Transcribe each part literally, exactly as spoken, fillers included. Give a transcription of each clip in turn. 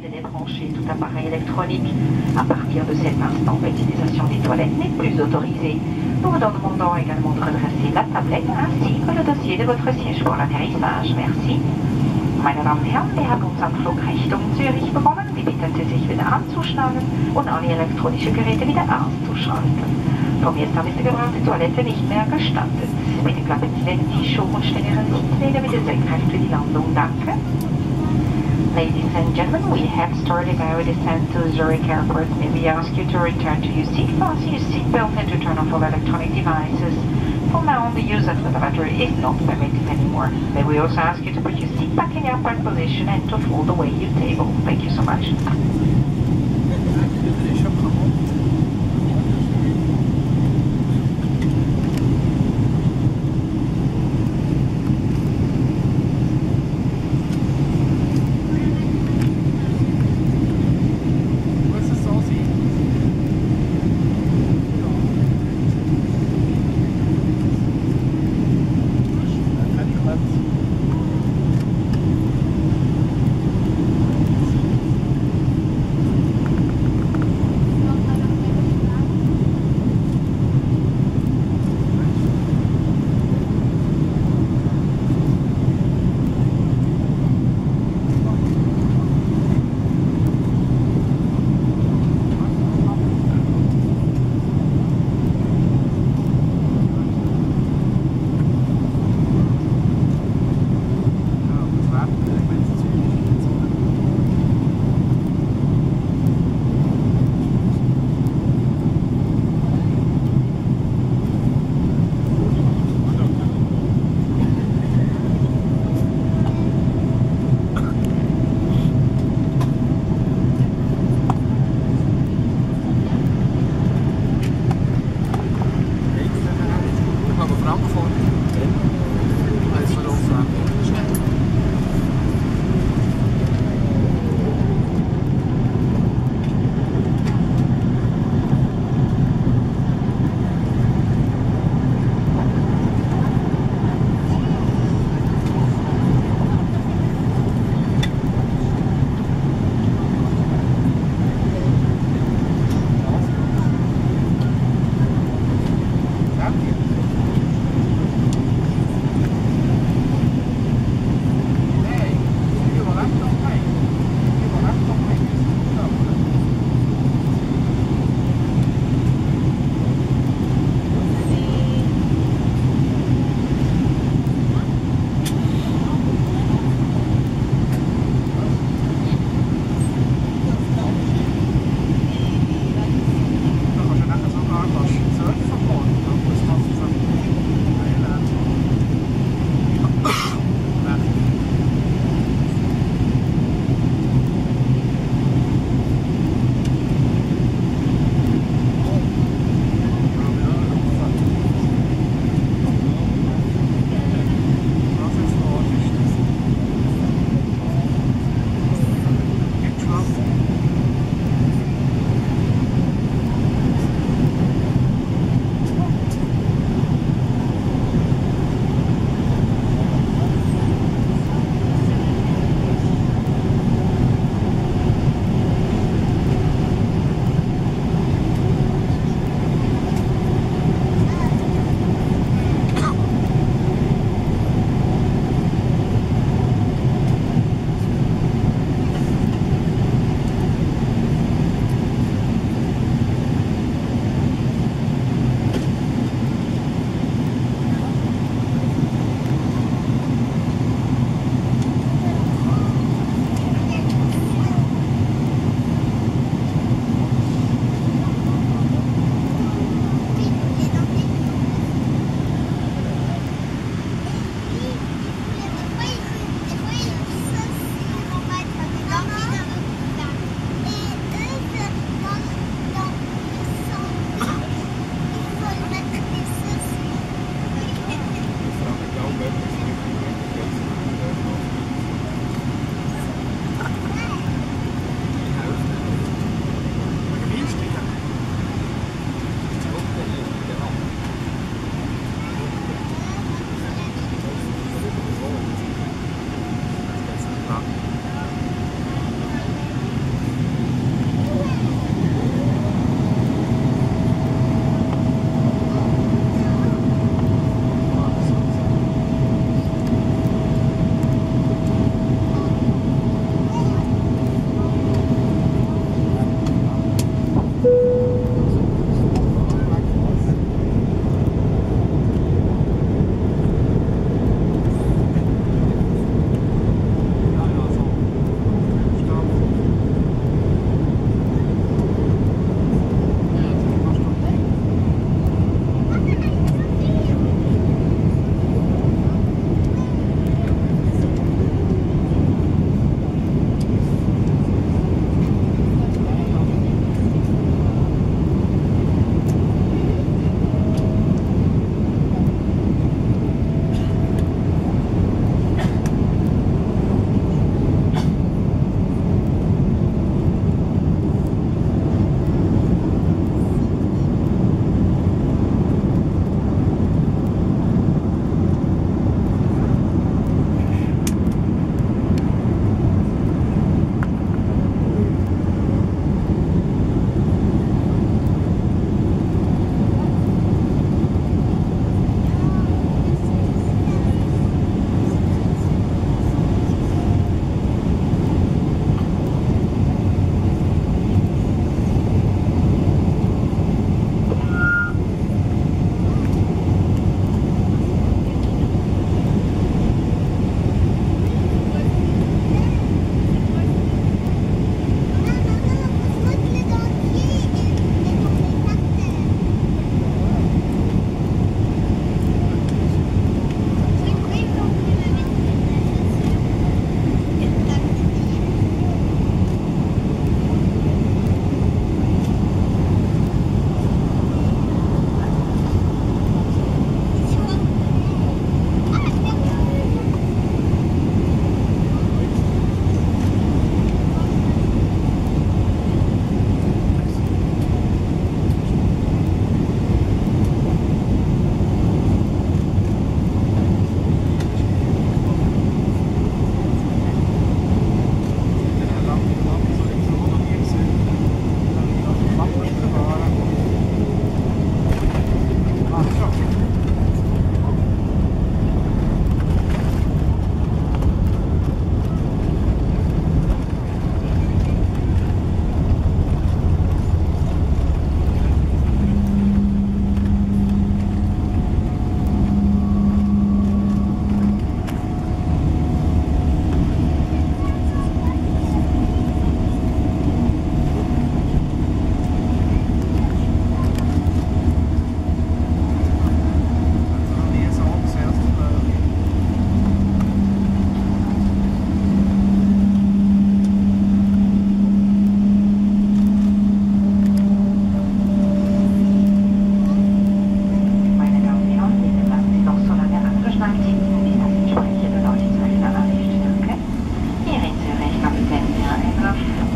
de débrancher tout appareil électronique. À partir de cet instant, l'utilisation des toilettes n'est plus autorisée. Nous vous demandons également de redresser la tablette ainsi que le dossier de votre siège pour l'atterrissage. Merci. Meine Damen und Herren, wir haben unseren Flug Richtung Zürich begonnen. Wir bitten Sie, sich wieder anzuschnallen und alle elektronischen Geräte wieder auszuschalten. Vom jetzt an ist die gebrauchte Toilette nicht mehr gestattet. Bitte klappen Sie weg die Schuhe und stellen Ihre Sitzlehne wieder senkrecht für die Landung. Danke. Ladies and gentlemen, we have started our descent to Zurich Airport. May we ask you to return to your seat, fasten your seatbelt and to turn off all electronic devices. From now on, the use of the elevator is not permitted anymore. May we also ask you to put your seat back in the upright position and to fold away your table. Thank you so much.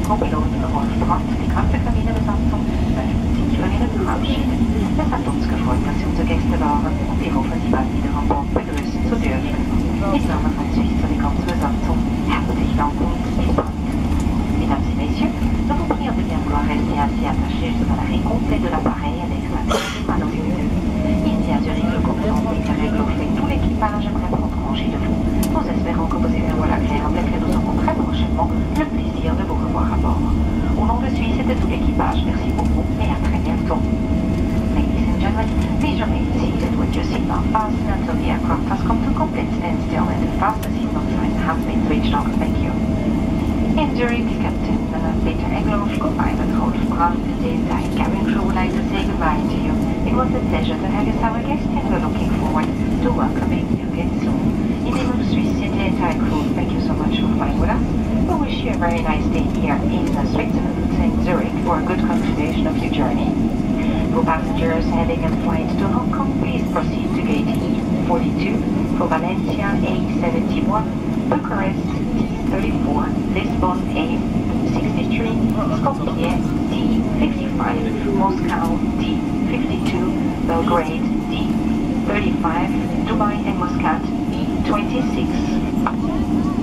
Co-Pilot Rolf Brandt, die ganze Kabinebesatzung, fünfzig Flüge verabschiedet. Es hat uns gefreut, dass Sie unsere Gäste waren und wir hoffen, Sie bald wieder an Bord begrüßen zu dürfen. Im Namen von Suisse sur les ganze Besatzung, herzlich Dank und bis bald. Mesdames et messieurs, nous vous prions de bien vouloir rester assis attachés jusqu'à l'arrêt complet de l'appareil avec la main lumineuse. Ici à Zurich, le commandant déclaré et tout l'équipage aimerait prendre congé de vous. Nous espérons que vos événements agréables et que nous aurons très prochainement le plaisir de vous revoir à bord. Au nom de Suisse et de tout l'équipage, merci beaucoup et à très bientôt. Ladies and gentlemen, please remain seated with your seatbelt fastened until the aircraft has come to complete standstill and the fasten seatbelt sign has been switched off. Thank you. In Zurich, Captain uh, Peter Egloff, co-pilot Rolf Brandt, the entire cabin crew would like to say goodbye to you. It was a pleasure to have you as our guest and we're looking forward to welcoming you again soon. In the name of Swiss and the entire crew, thank you so much for flying with us. We wish you a very nice day here in uh, Switzerland and Zurich for a good continuation of your journey. For passengers heading a flight to Hong Kong, please proceed to gate E forty-two, for Valencia A seventy-one, Bucharest D thirty-four, Lisbon A sixty-three, Skopje D fifty-five, Moscow D fifty-two, Belgrade D thirty-five, Dubai and Muscat E twenty-six.